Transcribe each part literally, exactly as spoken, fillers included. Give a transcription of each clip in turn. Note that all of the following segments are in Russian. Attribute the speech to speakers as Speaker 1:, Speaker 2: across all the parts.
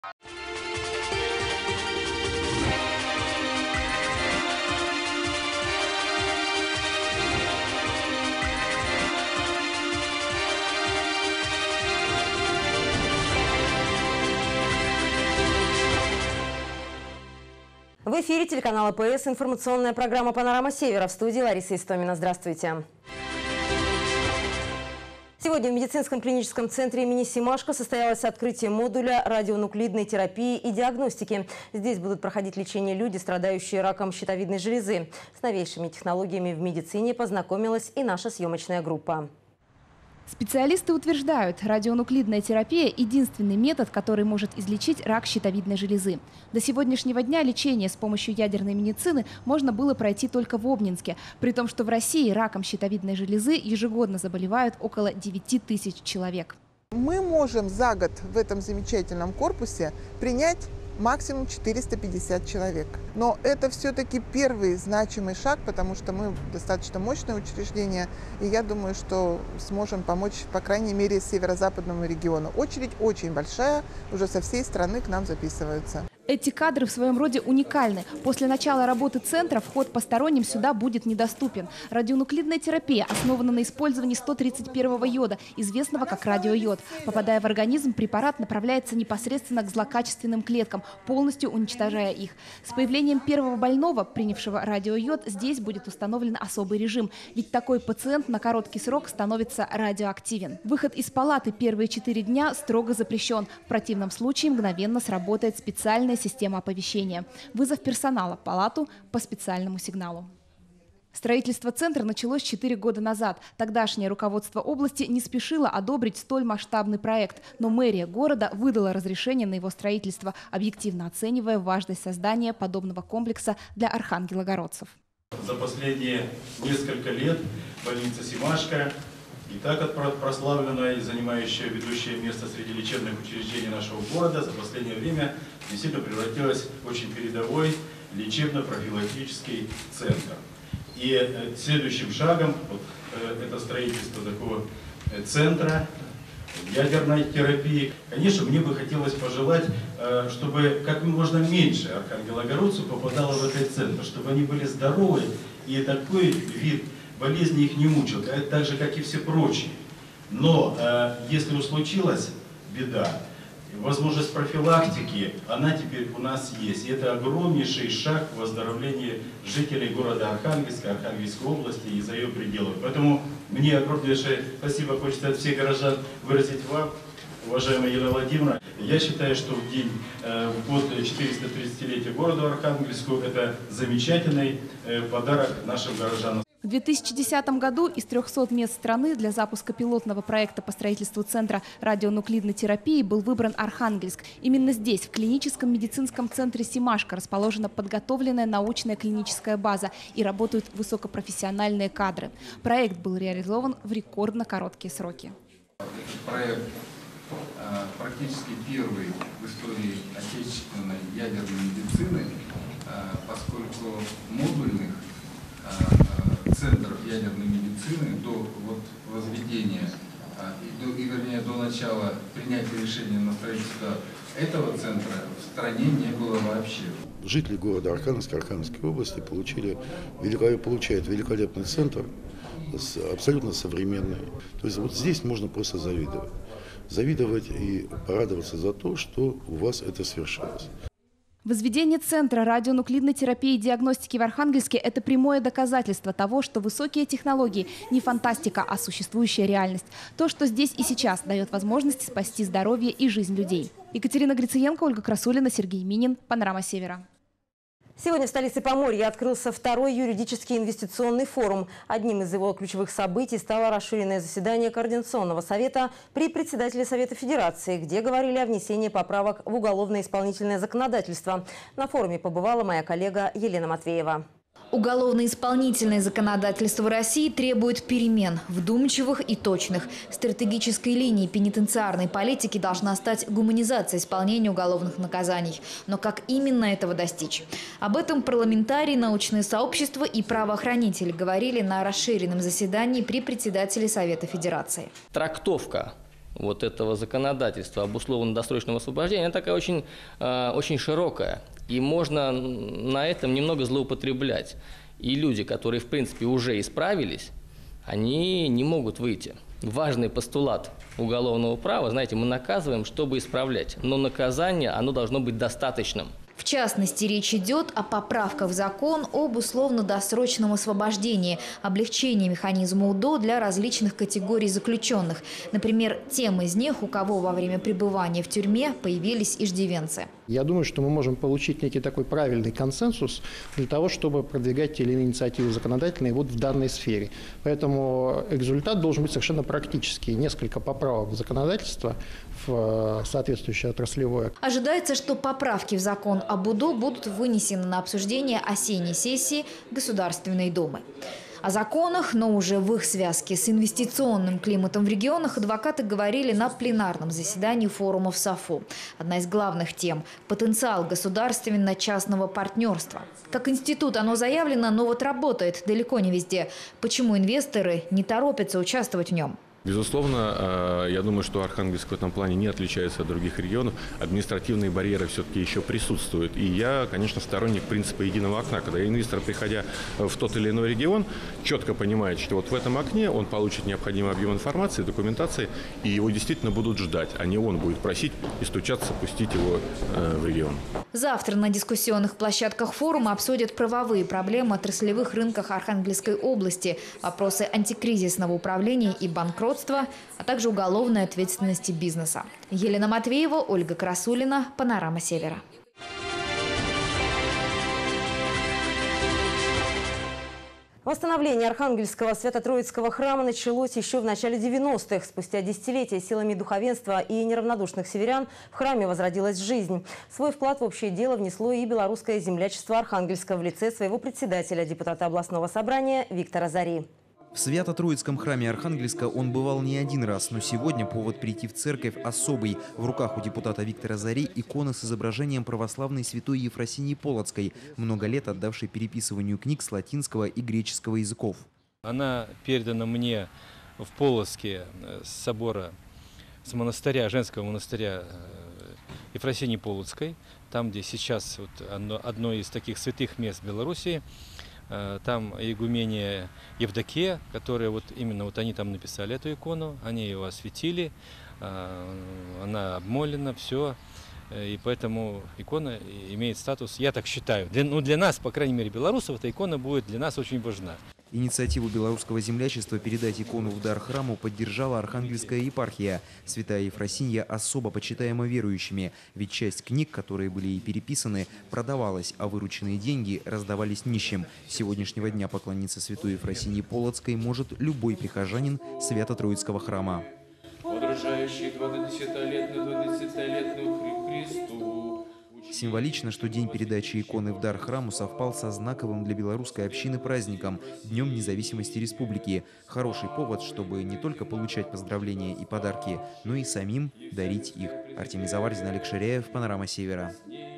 Speaker 1: В эфире телеканала АПС, информационная программа «Панорама Севера». В студии Лариса Истомина. Здравствуйте. Сегодня в медицинском клиническом центре имени Семашко состоялось открытие модуля радионуклидной терапии и диагностики. Здесь будут проходить лечение люди, страдающие раком щитовидной железы. С новейшими технологиями в медицине познакомилась и наша съемочная группа.
Speaker 2: Специалисты утверждают, радионуклидная терапия – единственный метод, который может излечить рак щитовидной железы. До сегодняшнего дня лечение с помощью ядерной медицины можно было пройти только в Обнинске, при том, что в России раком щитовидной железы ежегодно заболевают около девяти тысяч человек.
Speaker 3: Мы можем за год в этом замечательном корпусе принять максимум четыреста пятьдесят человек. Но это все-таки первый значимый шаг, потому что мы достаточно мощное учреждение, и я думаю, что сможем помочь, по крайней мере, северо-западному региону. Очередь очень большая, уже со всей страны к нам записываются.
Speaker 2: Эти кадры в своем роде уникальны. После начала работы центра вход посторонним сюда будет недоступен. Радионуклидная терапия основана на использовании сто тридцать первого йода, известного как радиойод. Попадая в организм, препарат направляется непосредственно к злокачественным клеткам, полностью уничтожая их. С появлением первого больного, принявшего радиойод, здесь будет установлен особый режим. Ведь такой пациент на короткий срок становится радиоактивен. Выход из палаты первые четыре дня строго запрещен. В противном случае мгновенно сработает специальная система оповещения. Вызов персонала в палату по специальному сигналу. Строительство центра началось четыре года назад. Тогдашнее руководство области не спешило одобрить столь масштабный проект, но мэрия города выдала разрешение на его строительство, объективно оценивая важность создания подобного комплекса для архангелогородцев.
Speaker 4: За последние несколько лет больница Семашко, и так прославленная и занимающая ведущее место среди лечебных учреждений нашего города, за последнее время действительно превратилась в очень передовой лечебно-профилактический центр. И следующим шагом вот, это строительство такого центра ядерной терапии. Конечно, мне бы хотелось пожелать, чтобы как можно меньше архангелогородцев попадало в этот центр, чтобы они были здоровы и такой вид болезни их не мучил, так же, как и все прочие. Но э, если уж случилась беда, возможность профилактики, она теперь у нас есть. И это огромнейший шаг в выздоровлении жителей города Архангельска, Архангельской области и за ее пределами. Поэтому мне огромнейшее спасибо хочется от всех горожан выразить вам, уважаемая Елена Владимировна. Я считаю, что в день, э, в год четыреста тридцатилетия города Архангельску это замечательный э, подарок нашим горожанам.
Speaker 2: В две тысячи десятом году из трёхсот мест страны для запуска пилотного проекта по строительству Центра радионуклидной терапии был выбран Архангельск. Именно здесь, в клиническом медицинском центре Семашко, расположена подготовленная научная клиническая база и работают высокопрофессиональные кадры. Проект был реализован в рекордно короткие сроки.
Speaker 5: Этот проект практически первый в истории отечественной ядерной медицины, поскольку модульных центров ядерной медицины до вот возведения и, до, и вернее до начала принятия решения на строительство этого центра в стране не было вообще.
Speaker 6: Жители города Архангельска, Архангельской области получили, получают великолепный центр, абсолютно современный. То есть вот здесь можно просто завидовать. Завидовать и порадоваться за то, что у вас это свершилось.
Speaker 2: Возведение Центра радионуклидной терапии и диагностики в Архангельске – это прямое доказательство того, что высокие технологии не фантастика, а существующая реальность. То, что здесь и сейчас дает возможность спасти здоровье и жизнь людей. Екатерина Грициенко, Ольга Красулина, Сергей Минин. Панорама Севера.
Speaker 1: Сегодня в столице Поморья открылся второй юридический инвестиционный форум. Одним из его ключевых событий стало расширенное заседание Координационного совета при председателе Совета Федерации, где говорили о внесении поправок в уголовно-исполнительное законодательство. На форуме побывала моя коллега Елена Матвеева.
Speaker 7: Уголовно-исполнительное законодательство России требует перемен, вдумчивых и точных. Стратегической линией пенитенциарной политики должна стать гуманизация исполнения уголовных наказаний. Но как именно этого достичь? Об этом парламентарии, научное сообщество и правоохранители говорили на расширенном заседании при председателе Совета Федерации.
Speaker 8: Трактовка вот этого законодательства об условно-досрочном освобождении, она такая очень, очень широкая. И можно на этом немного злоупотреблять. И люди, которые, в принципе, уже исправились, они не могут выйти. Важный постулат уголовного права, знаете, мы наказываем, чтобы исправлять. Но наказание, оно должно быть достаточным.
Speaker 7: В частности, речь идет о поправках в закон об условно-досрочном освобождении, облегчении механизма УДО для различных категорий заключенных. Например, тем из них, у кого во время пребывания в тюрьме появились иждивенцы.
Speaker 9: Я думаю, что мы можем получить некий такой правильный консенсус для того, чтобы продвигать те или иные инициативы законодательные вот в данной сфере. Поэтому результат должен быть совершенно практический. Несколько поправок в законодательство, в соответствующее отраслевое.
Speaker 7: Ожидается, что поправки в закон об УДО будут вынесены на обсуждение осенней сессии Государственной Думы. О законах, но уже в их связке с инвестиционным климатом в регионах адвокаты говорили на пленарном заседании форума в САФУ. Одна из главных тем – потенциал государственно-частного партнерства. Как институт оно заявлено, но вот работает далеко не везде. Почему инвесторы не торопятся участвовать в нем?
Speaker 10: Безусловно, я думаю, что Архангельск в этом плане не отличается от других регионов. Административные барьеры все-таки еще присутствуют. И я, конечно, сторонник принципа единого окна. Когда инвестор, приходя в тот или иной регион, четко понимает, что вот в этом окне он получит необходимый объем информации, документации, и его действительно будут ждать, а не он будет просить и стучаться, пустить его в регион.
Speaker 7: Завтра на дискуссионных площадках форума обсудят правовые проблемы отраслевых рынках Архангельской области, вопросы антикризисного управления и банкротства, а также уголовной ответственности бизнеса. Елена Матвеева, Ольга Красулина, «Панорама Севера».
Speaker 1: Восстановление Архангельского Свято-Троицкого храма началось еще в начале девяностых. Спустя десятилетия силами духовенства и неравнодушных северян в храме возродилась жизнь. Свой вклад в общее дело внесло и белорусское землячество Архангельска в лице своего председателя, депутата областного собрания Виктора Зари.
Speaker 11: В Свято-Троицком храме Архангельска он бывал не один раз, но сегодня повод прийти в церковь особый. В руках у депутата Виктора Зари икона с изображением православной святой Ефросинии Полоцкой, много лет отдавшей переписыванию книг с латинского и греческого языков.
Speaker 12: Она передана мне в Полоцке с собора, с монастыря, женского монастыря Ефросинии Полоцкой, там, где сейчас вот одно, одно из таких святых мест Белоруссии. Там игумения Евдокия, которая вот именно вот они там написали эту икону, они ее осветили, она обмолена, все. И поэтому икона имеет статус, я так считаю, для, ну для нас, по крайней мере, белорусов, эта икона будет для нас очень важна.
Speaker 11: Инициативу белорусского землячества передать икону в дар храму поддержала Архангельская епархия. Святая Ефросинья особо почитаема верующими, ведь часть книг, которые были ей переписаны, продавалась, а вырученные деньги раздавались нищим. С сегодняшнего дня поклониться святой Ефросиньи Полоцкой может любой прихожанин Свято-Троицкого храма. Символично, что день передачи иконы в дар храму совпал со знаковым для белорусской общины праздником – Днем независимости республики. Хороший повод, чтобы не только получать поздравления и подарки, но и самим дарить их. Артемий Заварзин, Олег Ширяев, «Панорама Севера».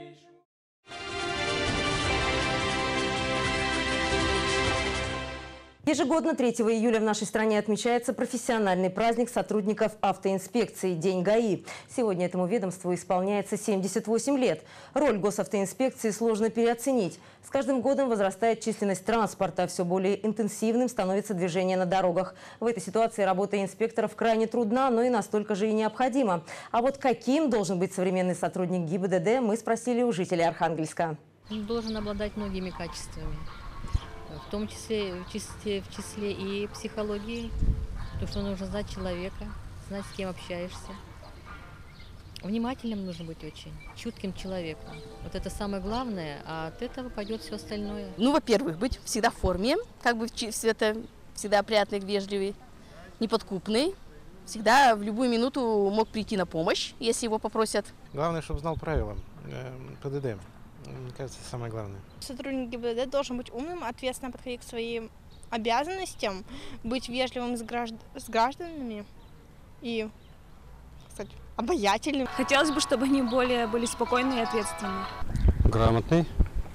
Speaker 1: Ежегодно третьего июля в нашей стране отмечается профессиональный праздник сотрудников автоинспекции – День ГАИ. Сегодня этому ведомству исполняется семьдесят восемь лет. Роль госавтоинспекции сложно переоценить. С каждым годом возрастает численность транспорта, все более интенсивным становится движение на дорогах. В этой ситуации работа инспекторов крайне трудна, но и настолько же и необходима. А вот каким должен быть современный сотрудник ГИБДД, мы спросили у жителей Архангельска.
Speaker 13: Он должен обладать многими качествами. В том числе, в числе, в числе и психологии, то, что нужно знать человека, знать, с кем общаешься. Внимательным нужно быть очень, чутким человеком. Вот это самое главное, а от этого пойдет все остальное.
Speaker 14: Ну, во-первых, быть всегда в форме, как бы всегда, всегда опрятный, вежливый, неподкупный. Всегда в любую минуту мог прийти на помощь, если его попросят.
Speaker 15: Главное, чтобы знал правила ПДД. Мне кажется, это самое главное.
Speaker 16: Сотрудник ГИБДД должен быть умным, ответственно подходить к своим обязанностям, быть вежливым с, гражд... с гражданами и, кстати, обаятельным.
Speaker 17: Хотелось бы, чтобы они более были спокойны и ответственны.
Speaker 15: Грамотный,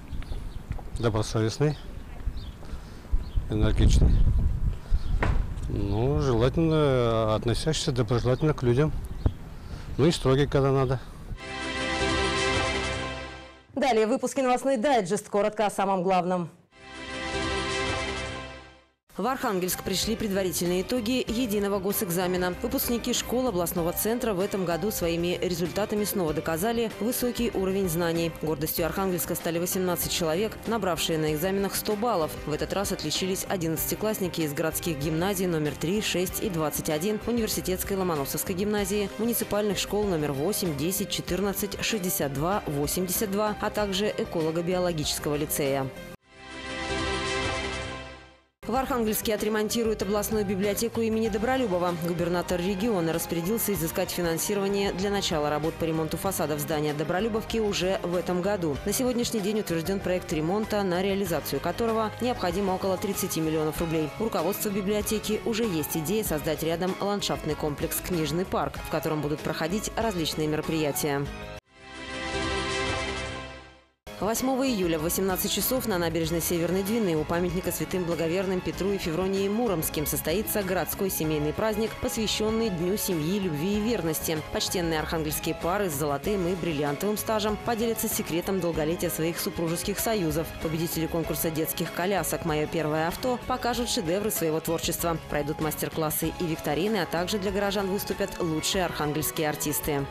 Speaker 15: добросовестный, энергичный, Ну, желательно относящийся доброжелательно к людям. Ну и строгий, когда надо.
Speaker 1: Далее в выпуске новостной дайджест. Коротко о самом главном. В Архангельск пришли предварительные итоги единого госэкзамена. Выпускники школ областного центра в этом году своими результатами снова доказали высокий уровень знаний. Гордостью Архангельска стали восемнадцать человек, набравшие на экзаменах сто баллов. В этот раз отличились одиннадцатиклассники из городских гимназий номер три, шесть и двадцать один, университетской Ломоносовской гимназии, муниципальных школ номер восемь, десять, четырнадцать, шестьдесят два, восемьдесят два, а также эколого-биологического лицея. В Архангельске отремонтируют областную библиотеку имени Добролюбова. Губернатор региона распорядился изыскать финансирование для начала работ по ремонту фасадов здания Добролюбовки уже в этом году. На сегодняшний день утвержден проект ремонта, на реализацию которого необходимо около тридцати миллионов рублей. У руководства библиотеки уже есть идея создать рядом ландшафтный комплекс «Книжный парк», в котором будут проходить различные мероприятия. восьмого июля в восемнадцать часов на набережной Северной Двины у памятника святым благоверным Петру и Февронии Муромским состоится городской семейный праздник, посвященный Дню семьи, любви и верности. Почтенные архангельские пары с золотым и бриллиантовым стажем поделятся секретом долголетия своих супружеских союзов. Победители конкурса детских колясок «Мое первое авто» покажут шедевры своего творчества. Пройдут мастер-классы и викторины, а также для горожан выступят лучшие архангельские артисты.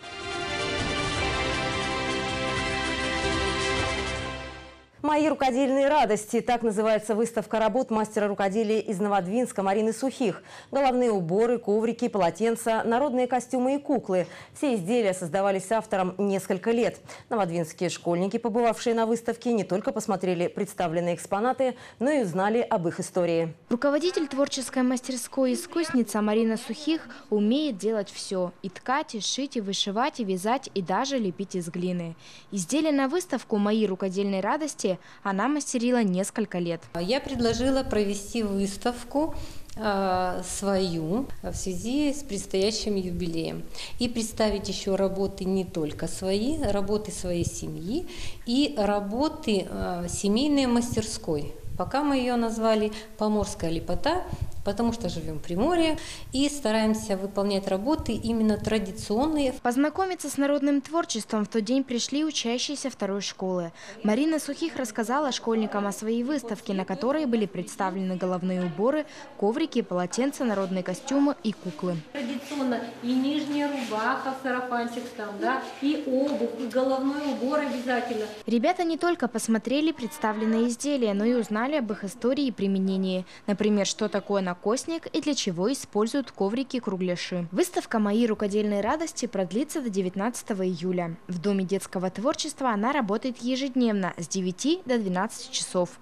Speaker 1: «Мои рукодельные радости» – так называется выставка работ мастера рукоделия из Новодвинска Марины Сухих. Головные уборы, коврики, полотенца, народные костюмы и куклы. Все изделия создавались автором несколько лет. Новодвинские школьники, побывавшие на выставке, не только посмотрели представленные экспонаты, но и узнали об их истории.
Speaker 18: Руководитель творческой мастерской искусница Марина Сухих умеет делать все – и ткать, и шить, и вышивать, и вязать, и даже лепить из глины. Изделия на выставку «Мои рукодельные радости» она мастерила несколько лет.
Speaker 19: Я предложила провести выставку э, свою в связи с предстоящим юбилеем. И представить еще работы не только свои, работы своей семьи и работы э, семейной мастерской. Пока мы ее назвали «Поморская лепота», потому что живем в Приморье и стараемся выполнять работы именно традиционные.
Speaker 18: Познакомиться с народным творчеством в тот день пришли учащиеся второй школы. Марина Сухих рассказала школьникам о своей выставке, на которой были представлены головные уборы, коврики, полотенца, народные костюмы и куклы.
Speaker 19: Традиционно и нижняя рубаха, сарафанчик там, да, и обувь, и головной убор обязательно.
Speaker 18: Ребята не только посмотрели представленные изделия, но и узнали об их истории и применении. Например, что такое накосник и для чего используют коврики-кругляши. Выставка «Мои рукодельные радости» продлится до девятнадцатого июля. В Доме детского творчества она работает ежедневно с девяти до двенадцати часов.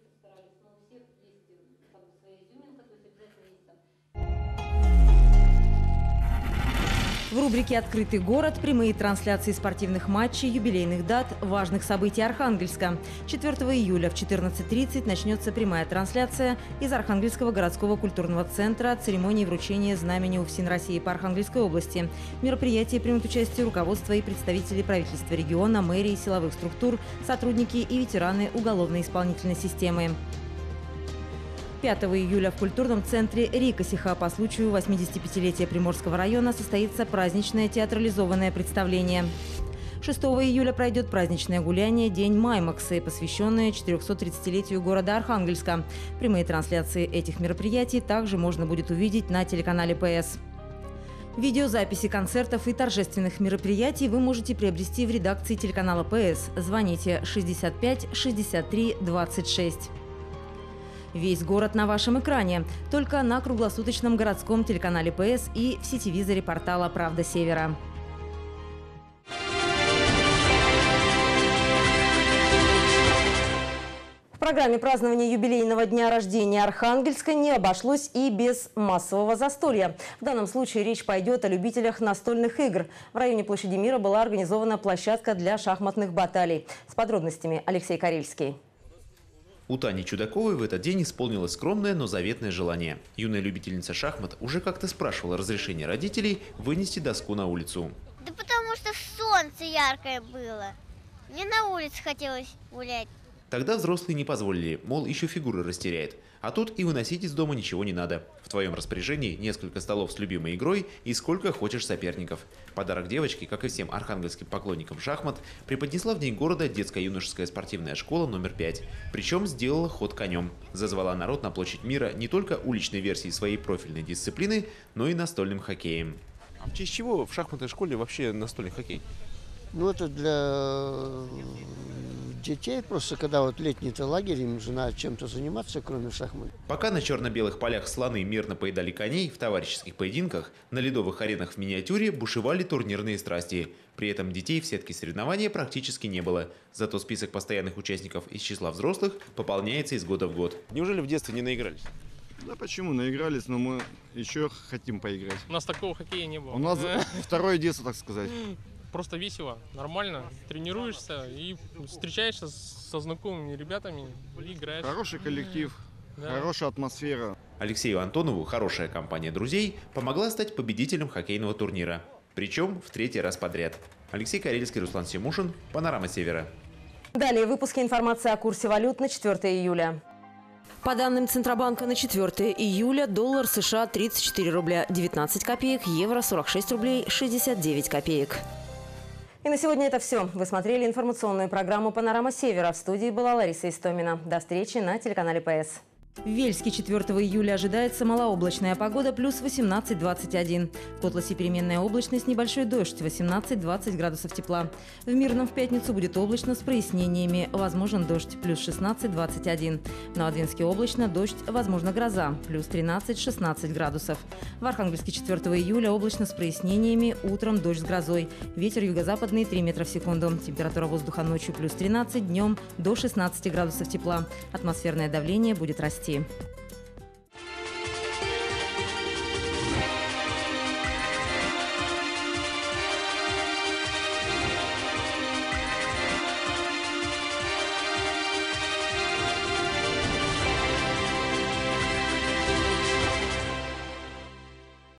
Speaker 1: В рубрике «Открытый город» прямые трансляции спортивных матчей, юбилейных дат, важных событий Архангельска. четвёртого июля в четырнадцать тридцать начнется прямая трансляция из Архангельского городского культурного центра церемонии вручения знамени УФСИН России по Архангельской области. В мероприятии примут участие руководство и представители правительства региона, мэрии, силовых структур, сотрудники и ветераны уголовно-исполнительной системы. пятого июля в культурном центре Рикосиха по случаю восьмидесятипятилетия Приморского района состоится праздничное театрализованное представление. шестого июля пройдет праздничное гуляние «День Маймаксы», посвященное четырехсотридцатилетию города Архангельска. Прямые трансляции этих мероприятий также можно будет увидеть на телеканале ПС. Видеозаписи концертов и торжественных мероприятий вы можете приобрести в редакции телеканала ПС. Звоните шестьдесят пять шестьдесят три двадцать шесть. Весь город на вашем экране. Только на круглосуточном городском телеканале ПС и в сетевизоре портала «Правда Севера». В программе празднования юбилейного дня рождения Архангельска не обошлось и без массового застолья. В данном случае речь пойдет о любителях настольных игр. В районе Площади Мира была организована площадка для шахматных баталий. С подробностями Алексей Карельский.
Speaker 20: У Тани Чудаковой в этот день исполнилось скромное, но заветное желание. Юная любительница шахмат уже как-то спрашивала разрешение родителей вынести доску на улицу.
Speaker 21: Да потому что солнце яркое было. Мне на улице хотелось гулять.
Speaker 20: Тогда взрослые не позволили, мол, еще фигуры растеряет. А тут и выносить из дома ничего не надо. В твоем распоряжении несколько столов с любимой игрой и сколько хочешь соперников. Подарок девочке, как и всем архангельским поклонникам шахмат, преподнесла в день города детско-юношеская спортивная школа номер пять. Причем сделала ход конем. Зазвала народ на площадь мира не только уличной версией своей профильной дисциплины, но и настольным хоккеем.
Speaker 21: А в честь чего в шахматной школе вообще настольный хоккей?
Speaker 22: Ну, это для детей просто, когда вот летний-то лагерь, им же надо чем-то заниматься, кроме шахмат.
Speaker 20: Пока на черно-белых полях слоны мирно поедали коней, в товарищеских поединках, на ледовых аренах в миниатюре бушевали турнирные страсти. При этом детей в сетке соревнования практически не было. Зато список постоянных участников из числа взрослых пополняется из года в год.
Speaker 21: Неужели в детстве не наигрались?
Speaker 23: Да почему? Наигрались, но мы еще хотим поиграть.
Speaker 24: У нас такого хоккея не было.
Speaker 23: У нас второе детство, так сказать.
Speaker 24: Просто весело, нормально, тренируешься и встречаешься со знакомыми ребятами и играешь.
Speaker 23: Хороший коллектив, да. Хорошая атмосфера.
Speaker 20: Алексею Антонову хорошая компания друзей помогла стать победителем хоккейного турнира. Причем в третий раз подряд. Алексей Карельский, Руслан Симушин, Панорама Севера.
Speaker 1: Далее в выпуске информация о курсе валют на четвёртое июля. По данным Центробанка, на четвёртое июля доллар США тридцать четыре рубля девятнадцать копеек, евро сорок шесть рублей шестьдесят девять копеек. И на сегодня это все. Вы смотрели информационную программу «Панорама Севера». В студии была Лариса Истомина. До встречи на телеканале ПС. В Вельске четвёртого июля ожидается малооблачная погода плюс восемнадцать — двадцать один. В Котласе переменная облачность, небольшой дождь восемнадцать — двадцать градусов тепла. В Мирном в пятницу будет облачно с прояснениями, возможен дождь плюс шестнадцать — двадцать один. В Новодвинске облачно, дождь, возможно гроза плюс тринадцать — шестнадцать градусов. В Архангельске четвёртого июля облачно с прояснениями, утром дождь с грозой. Ветер юго-западный три метра в секунду. Температура воздуха ночью плюс тринадцать, днем до шестнадцати градусов тепла. Атмосферное давление будет расти.